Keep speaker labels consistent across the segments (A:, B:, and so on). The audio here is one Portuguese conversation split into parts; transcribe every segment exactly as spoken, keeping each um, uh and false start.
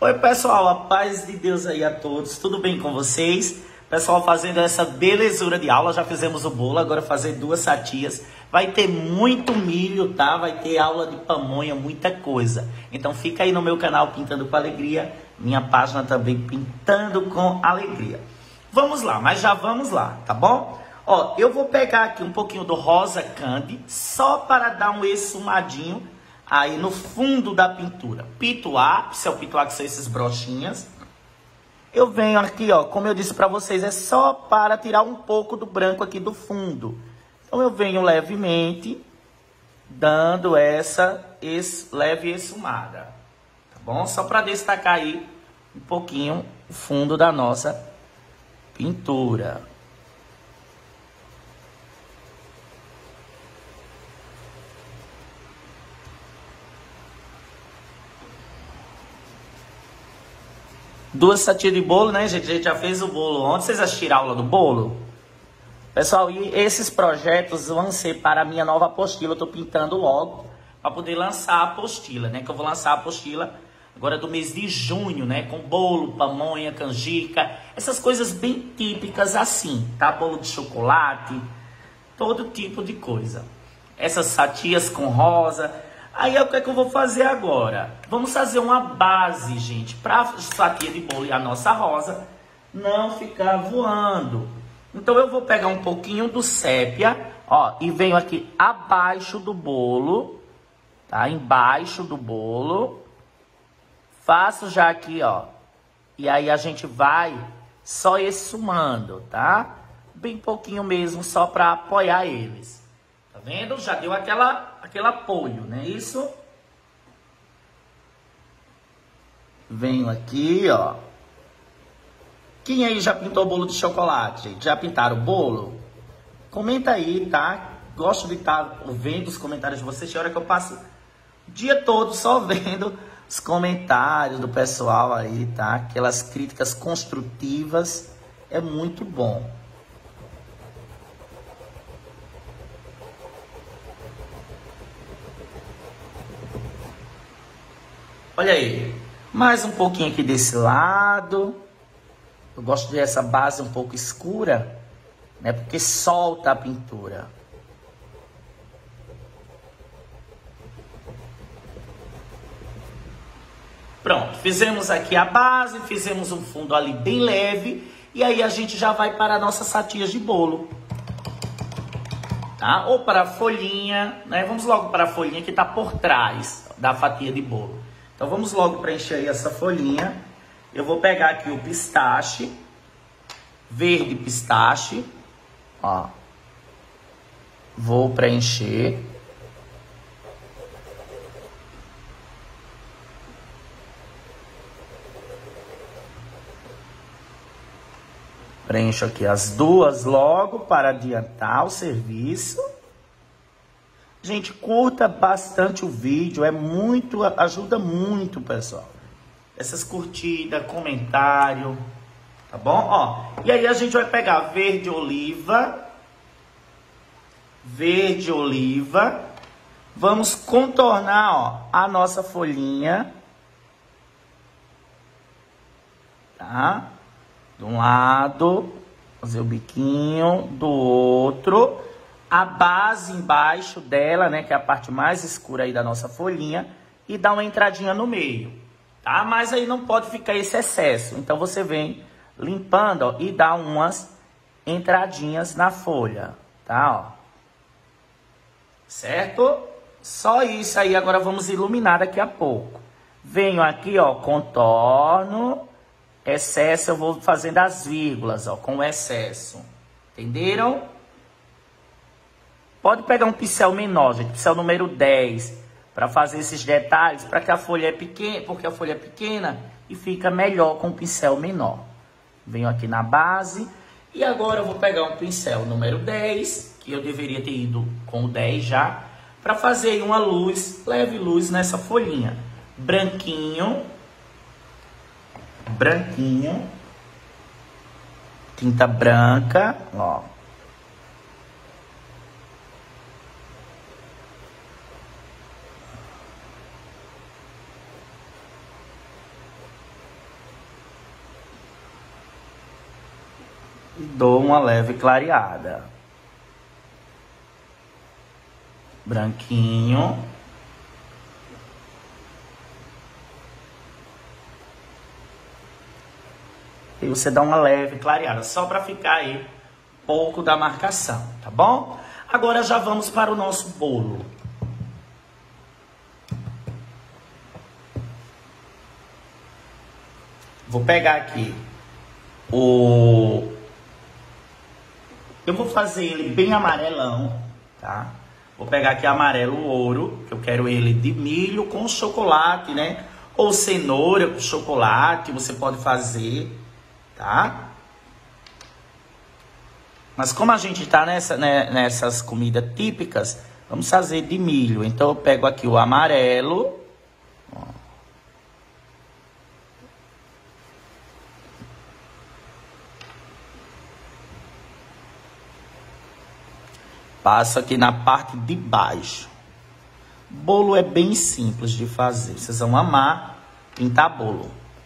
A: Oi pessoal, a paz de Deus aí a todos, tudo bem com vocês? Pessoal, fazendo essa belezura de aula, já fizemos o bolo, agora fazer duas fatias. Vai ter muito milho, tá? Vai ter aula de pamonha, muita coisa. Então fica aí no meu canal Pintando com Alegria, minha página também Pintando com Alegria. Vamos lá, mas já vamos lá, tá bom? Ó, eu vou pegar aqui um pouquinho do rosa candy, só para dar um esfumadinho aí no fundo da pintura. Pituá, se é o pituá que são esses brochinhas. Eu venho aqui, ó, como eu disse para vocês, é só para tirar um pouco do branco aqui do fundo. Então eu venho levemente dando essa esse, leve esfumada, tá bom? Só para destacar aí um pouquinho o fundo da nossa pintura. Duas fatias de bolo, né, gente? A gente já fez o bolo ontem. Vocês assistiram a aula do bolo? Pessoal, e esses projetos vão ser para a minha nova apostila. Eu tô pintando logo para poder lançar a apostila, né? Que eu vou lançar a apostila agora do mês de junho, né? Com bolo, pamonha, canjica, essas coisas bem típicas assim, tá? Bolo de chocolate, todo tipo de coisa. Essas fatias com rosa. Aí o que é que eu vou fazer agora? Vamos fazer uma base, gente, para a fatia de bolo e a nossa rosa não ficar voando. Então eu vou pegar um pouquinho do sépia, ó, e venho aqui abaixo do bolo, tá? Embaixo do bolo. Faço já aqui, ó. E aí a gente vai só esfumando, tá? Bem pouquinho mesmo, só para apoiar eles. Tá vendo? Já deu aquela, aquele apoio, né? Isso. Venho aqui, ó. Quem aí já pintou bolo de chocolate, gente? Já pintaram o bolo? Comenta aí, tá? Gosto de estar vendo os comentários de vocês. Tem hora que eu passo o dia todo só vendo os comentários do pessoal aí, tá? Aquelas críticas construtivas. É muito bom. Olha aí, mais um pouquinho aqui desse lado. Eu gosto dessa base um pouco escura, né? Porque solta a pintura. Pronto, fizemos aqui a base, fizemos um fundo ali bem leve. E aí a gente já vai para as nossas fatias de bolo. Tá? Ou para a folhinha, né? Vamos logo para a folhinha que está por trás da fatia de bolo. Então vamos logo preencher aí essa folhinha. Eu vou pegar aqui o pistache, verde pistache, ó. Vou preencher. Preencho aqui as duas logo para adiantar o serviço. Gente, curta bastante o vídeo, é muito, ajuda muito, pessoal. Essas curtidas, comentário, tá bom? Ó, e aí a gente vai pegar verde oliva, verde oliva. Vamos contornar, ó, a nossa folhinha, tá? De um lado, fazer o biquinho, do outro. A base embaixo dela, né, que é a parte mais escura aí da nossa folhinha, e dá uma entradinha no meio, tá? Mas aí não pode ficar esse excesso, então você vem limpando, ó, e dá umas entradinhas na folha, tá, ó. Certo? Só isso aí, agora vamos iluminar daqui a pouco. Venho aqui, ó, contorno, excesso eu vou fazendo as vírgulas, ó, com o excesso, entenderam? Pode pegar um pincel menor, gente, pincel número dez, para fazer esses detalhes, para que a folha é pequena, porque a folha é pequena e fica melhor com o pincel menor. Venho aqui na base e agora eu vou pegar um pincel número dez, que eu deveria ter ido com o dez já, para fazer uma luz, leve luz nessa folhinha. Branquinho, branquinho, tinta branca, ó. E dou uma leve clareada. Branquinho. E você dá uma leve clareada, só para ficar aí pouco da marcação, tá bom? Agora já vamos para o nosso bolo. Vou pegar aqui o... Eu vou fazer ele bem amarelão, tá? Vou pegar aqui amarelo ouro, que eu quero ele de milho com chocolate, né? Ou cenoura com chocolate, você pode fazer, tá? Mas como a gente tá nessa, né, nessas comidas típicas, vamos fazer de milho. Então eu pego aqui o amarelo. Ó. Passo aqui na parte de baixo. Bolo é bem simples de fazer. Vocês vão amar pintar bolo.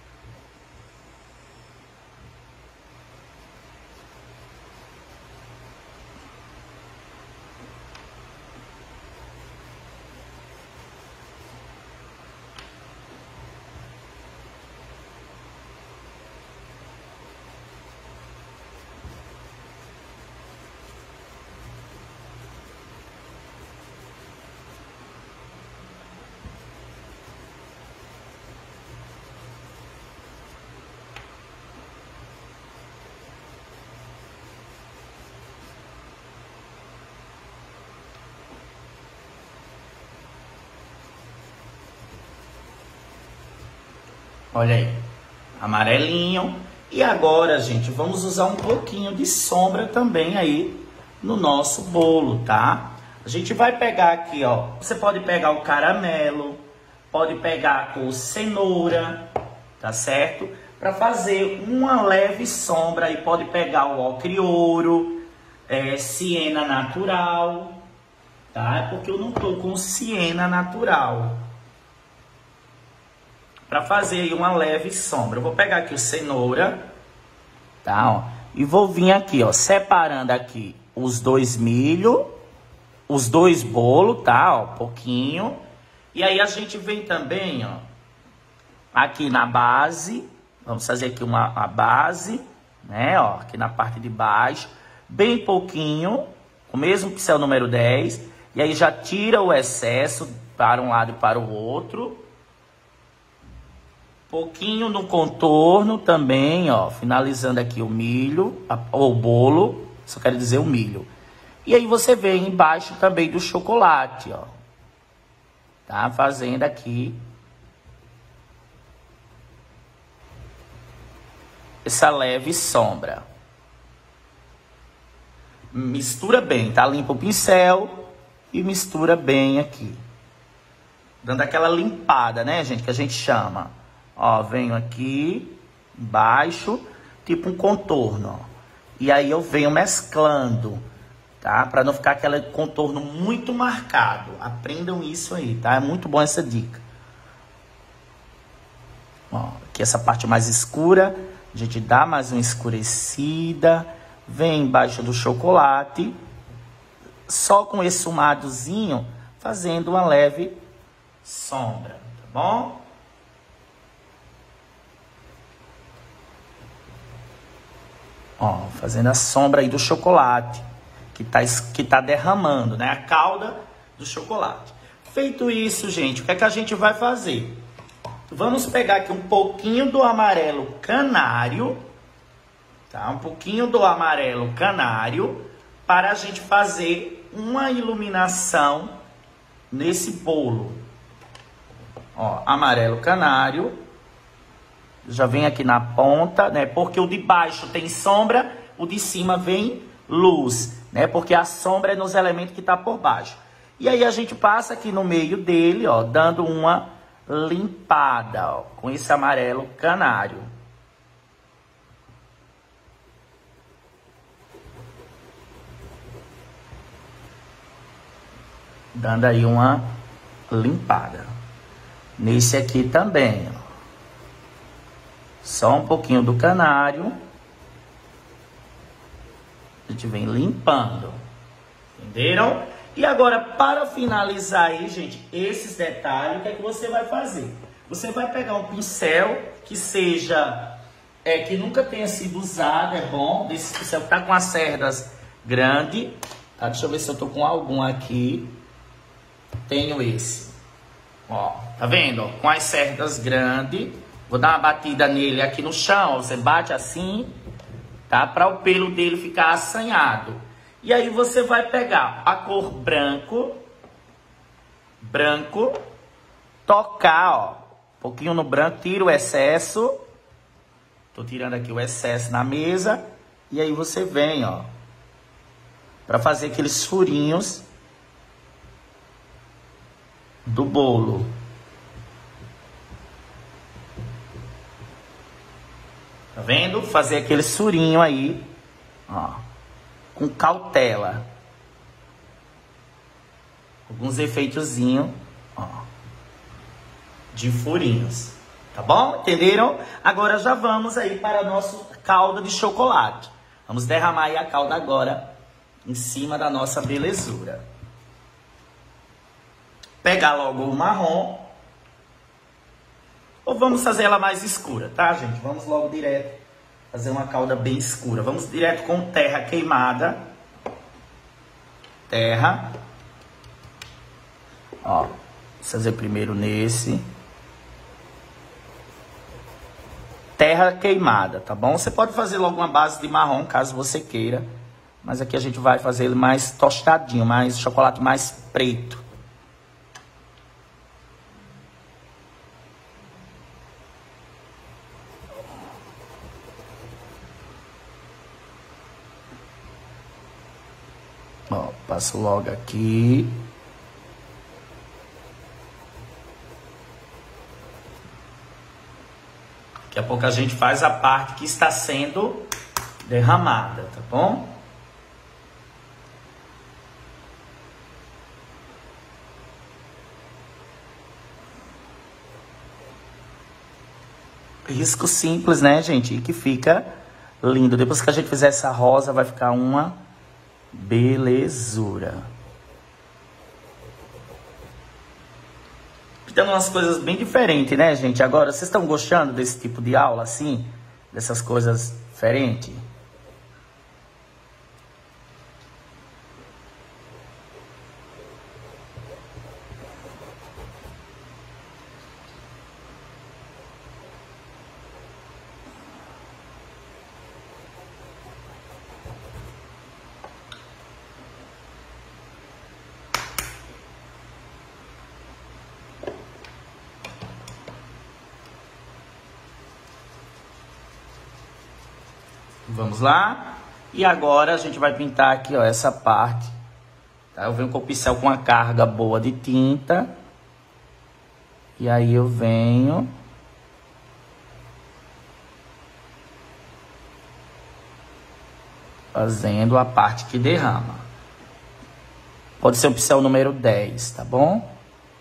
A: Olha aí, amarelinho. E agora, gente, vamos usar um pouquinho de sombra também aí no nosso bolo, tá? A gente vai pegar aqui, ó. Você pode pegar o caramelo, pode pegar com cenoura, tá certo? Para fazer uma leve sombra aí, pode pegar o ocre ouro, é, siena natural, tá? É porque eu não tô com siena natural. Para fazer aí uma leve sombra. Eu vou pegar aqui o cenoura, tá, ó, e vou vir aqui, ó, separando aqui os dois milho, os dois bolos, tá, ó, pouquinho. E aí a gente vem também, ó, aqui na base, vamos fazer aqui uma a base, né, ó, aqui na parte de baixo, bem pouquinho, o mesmo pincel número dez, e aí já tira o excesso para um lado e para o outro. Pouquinho no contorno também, ó, finalizando aqui o milho, ou o bolo, só quero dizer o milho. E aí você vem embaixo também do chocolate, ó, tá? Fazendo aqui essa leve sombra. Mistura bem, tá? Limpa o pincel e mistura bem aqui. Dando aquela limpada, né, gente, que a gente chama. Ó, venho aqui, embaixo, tipo um contorno, ó. E aí eu venho mesclando, tá? Pra não ficar aquele contorno muito marcado. Aprendam isso aí, tá? É muito bom essa dica. Ó, aqui essa parte mais escura, a gente dá mais uma escurecida. Vem embaixo do chocolate, só com esse esfumadozinho, fazendo uma leve sombra, tá bom? Ó, fazendo a sombra aí do chocolate, que tá, que tá derramando, né? A calda do chocolate. Feito isso, gente, o que é que a gente vai fazer? Vamos pegar aqui um pouquinho do amarelo canário, tá? Um pouquinho do amarelo canário, para a gente fazer uma iluminação nesse bolo. Ó, amarelo canário. Já vem aqui na ponta, né? Porque o de baixo tem sombra, o de cima vem luz, né? Porque a sombra é nos elementos que tá por baixo. E aí a gente passa aqui no meio dele, ó, dando uma limpada, ó, com esse amarelo canário. Dando aí uma limpada. Nesse aqui também, ó. Só um pouquinho do canário. gente vem limpando. Entenderam? E agora, para finalizar aí, gente, esses detalhes, o que é que você vai fazer? Você vai pegar um pincel que seja, é, que nunca tenha sido usado, é bom. Desse pincel que tá com as cerdas grandes, tá? Deixa eu ver se eu tô com algum aqui. Tenho esse. Ó, tá vendo? Com as cerdas grandes. Vou dar uma batida nele aqui no chão, ó. Você bate assim, tá? Para o pelo dele ficar assanhado. E aí você vai pegar a cor branco, branco, tocar, ó, um pouquinho no branco, tira o excesso. Tô tirando aqui o excesso na mesa. E aí você vem, ó, para fazer aqueles furinhos do bolo. Tá vendo? Fazer aquele surinho aí, ó, com cautela. Alguns efeitozinhos, ó, de furinhos. Tá bom? Entenderam? Agora já vamos aí para a nossa calda de chocolate. Vamos derramar aí a calda agora em cima da nossa belezura. Pegar logo o marrom. Ou vamos fazer ela mais escura, tá, gente? Vamos logo direto fazer uma calda bem escura. Vamos direto com terra queimada. Terra. Ó, vou fazer primeiro nesse. Terra queimada, tá bom? Você pode fazer logo uma base de marrom, caso você queira. Mas aqui a gente vai fazer ele mais tostadinho, mais chocolate mais preto. Ó, passo logo aqui. Daqui a pouco a gente faz a parte que está sendo derramada, tá bom? Risco simples, né, gente? E que fica lindo. Depois que a gente fizer essa rosa, vai ficar uma belezura. Pintando umas coisas bem diferentes, né, gente? Agora, vocês estão gostando desse tipo de aula, assim? Dessas coisas diferentes? Vamos lá. E agora a gente vai pintar aqui, ó, essa parte. Tá? Eu venho com o pincel com uma carga boa de tinta. E aí eu venho fazendo a parte que derrama. Pode ser o pincel número dez, tá bom?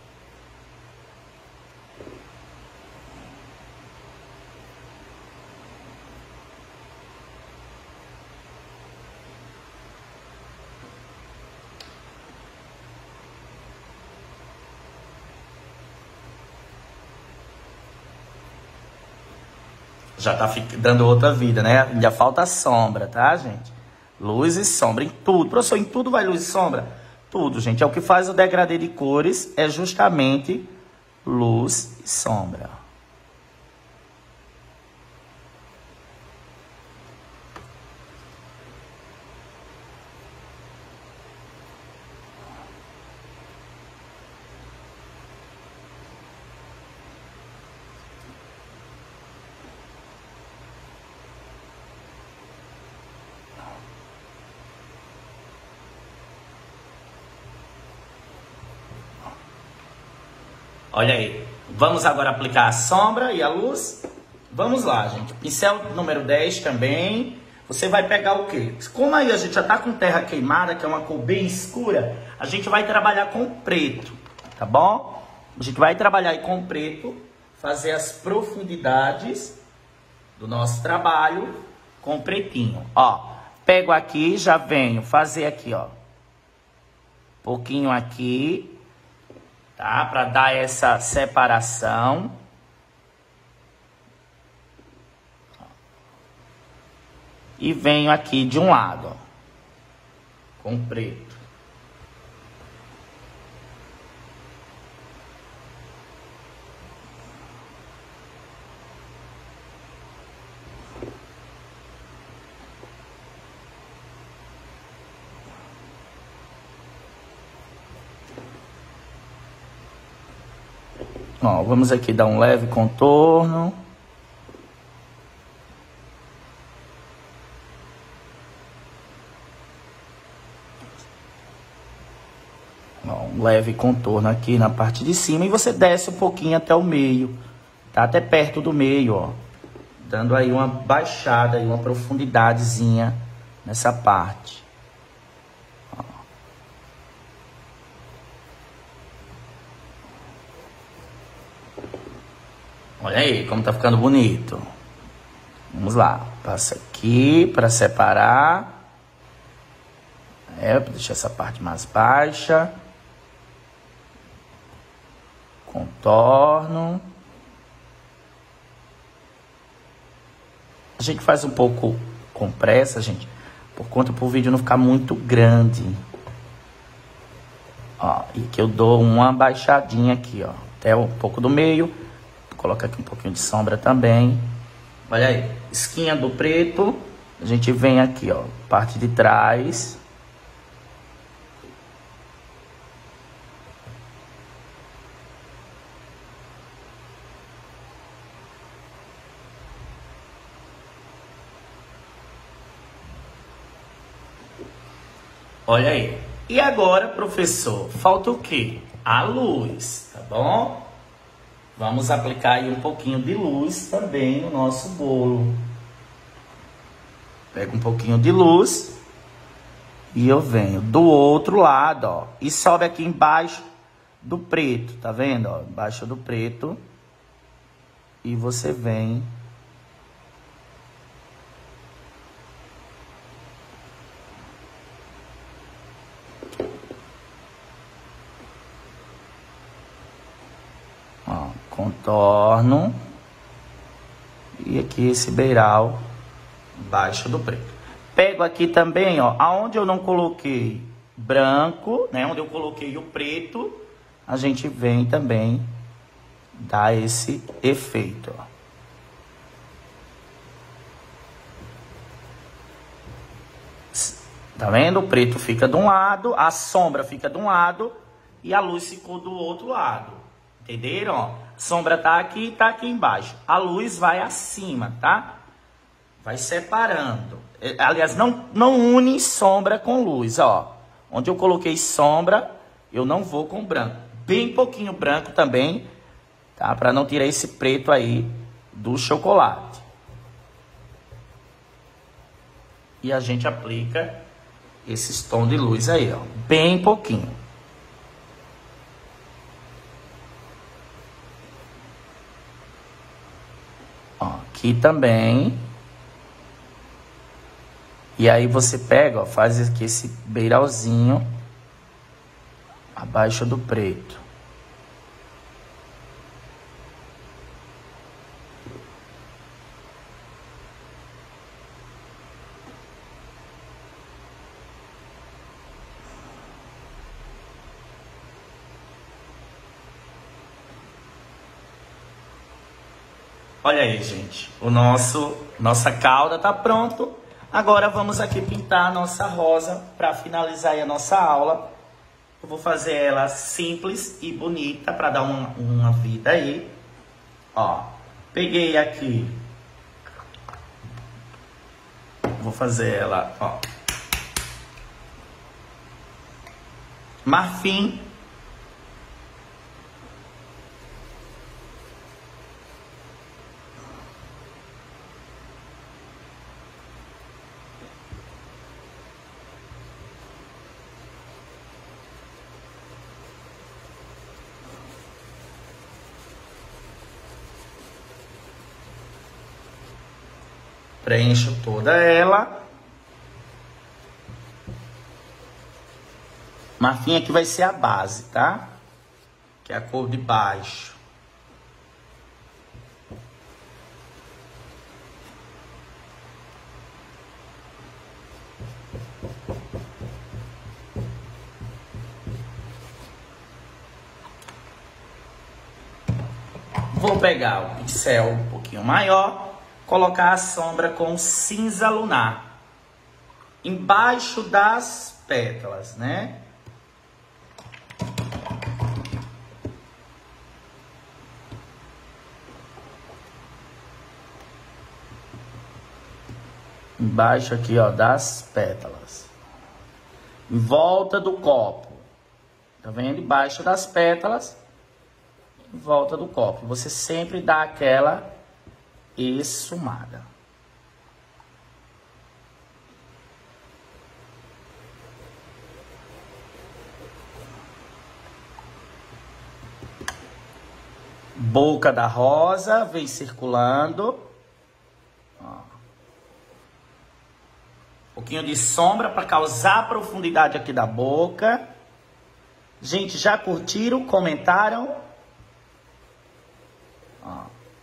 A: Já tá dando outra vida, né? Ainda falta sombra, tá, gente? Luz e sombra em tudo. Professor, em tudo vai luz e sombra? Tudo, gente. É o que faz o degradê de cores, é justamente luz e sombra. Olha aí, vamos agora aplicar a sombra e a luz. Vamos lá, gente. Pincel número dez também. Você vai pegar o quê? Como aí a gente já tá com terra queimada, que é uma cor bem escura, a gente vai trabalhar com preto, tá bom? A gente vai trabalhar aí com preto, fazer as profundidades do nosso trabalho com pretinho. Ó, Pego aqui, já venho fazer aqui, ó. Pouquinho aqui, tá? Pra dar essa separação. E venho aqui de um lado, ó. Com preto. Ó, vamos aqui dar um leve contorno. Ó, um leve contorno aqui na parte de cima e você desce um pouquinho até o meio, tá? Até perto do meio, ó. Dando aí uma baixada e uma profundidadezinha nessa parte. Olha aí como tá ficando bonito. Vamos lá. Passa aqui para separar. É, para deixar essa parte mais baixa. Contorno. A gente faz um pouco com pressa, gente, por conta pro vídeo não ficar muito grande. Ó, e que eu dou uma baixadinha aqui, ó, até um pouco do meio. Coloca aqui um pouquinho de sombra também. Olha aí, esquinha do preto. A gente vem aqui, ó, parte de trás. Olha aí. E agora, professor, falta o quê? A luz, tá bom? Vamos aplicar aí um pouquinho de luz também no nosso bolo. Pego um pouquinho de luz e eu venho do outro lado, ó. E sobe aqui embaixo do preto, tá vendo? Ó, embaixo do preto. E você vem... Ó, contorno. E aqui esse beiral embaixo do preto. Pego aqui também, ó, aonde eu não coloquei branco, né, onde eu coloquei o preto, a gente vem também dar esse efeito, ó. Tá vendo? O preto fica de um lado, a sombra fica de um lado e a luz ficou do outro lado. Entenderam? Ó, a sombra tá aqui e tá aqui embaixo. A luz vai acima, tá? Vai separando. Aliás, não, não une sombra com luz, ó. Onde eu coloquei sombra, eu não vou com branco. Bem pouquinho branco também, tá? Para não tirar esse preto aí do chocolate. E a gente aplica esses tons de luz aí, ó. Bem pouquinho. Ó, aqui também. E aí você pega, ó, faz aqui esse beiralzinho abaixo do preto. Olha aí, gente, o nosso, nossa calda tá pronto. Agora vamos aqui pintar a nossa rosa para finalizar aí a nossa aula. Eu vou fazer ela simples e bonita para dar uma, uma vida aí. Ó, peguei aqui. Vou fazer ela, ó. Marfim. Preencho toda ela. Marfim aqui vai ser a base, tá? Que é a cor de baixo. Vou pegar o pincel um pouquinho maior, colocar a sombra com cinza lunar embaixo das pétalas, né? Embaixo aqui, ó, das pétalas. Em volta do copo. Tá vendo? Embaixo das pétalas. Em volta do copo. Você sempre dá aquela esfumada. Boca da rosa, vem circulando. Ó. Um pouquinho de sombra para causar a profundidade aqui da boca. Gente, já curtiram? Comentaram? Ó.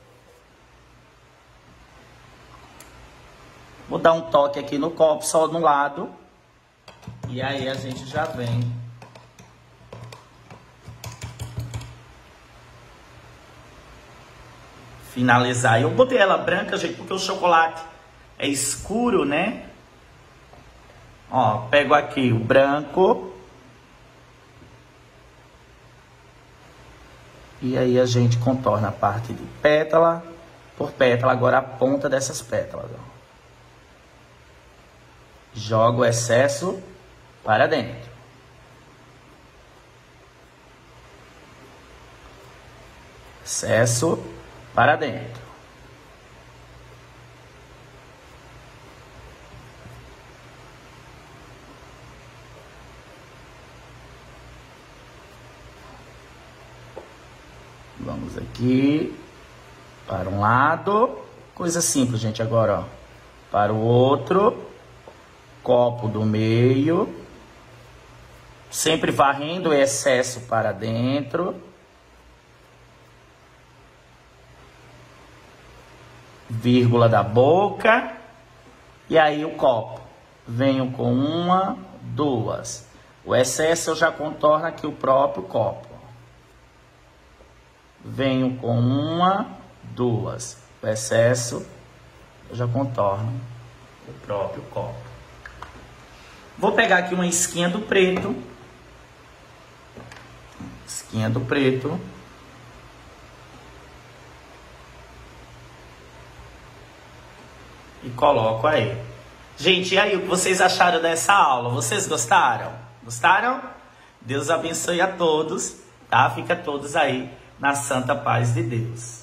A: Vou dar um toque aqui no copo, só no lado. E aí a gente já vem. Finalizar. Eu botei ela branca, gente, porque o chocolate é escuro, né? Ó, pego aqui o branco. E aí a gente contorna a parte de pétala por pétala, agora a ponta dessas pétalas, ó. Jogo o excesso para dentro. Excesso para dentro. Vamos aqui para um lado, coisa simples, gente. Agora, ó, para o outro, copo do meio, sempre varrendo o excesso para dentro. Vírgula da boca. E aí o copo. Venho com uma, duas. O excesso eu já contorno aqui o próprio copo. Venho com uma, duas. O excesso eu já contorno o próprio copo. Vou pegar aqui uma esquinha do preto. Esquinha do preto. E coloco aí. Gente, e aí, o que vocês acharam dessa aula? Vocês gostaram? Gostaram? Deus abençoe a todos, tá? Fica todos aí na santa paz de Deus.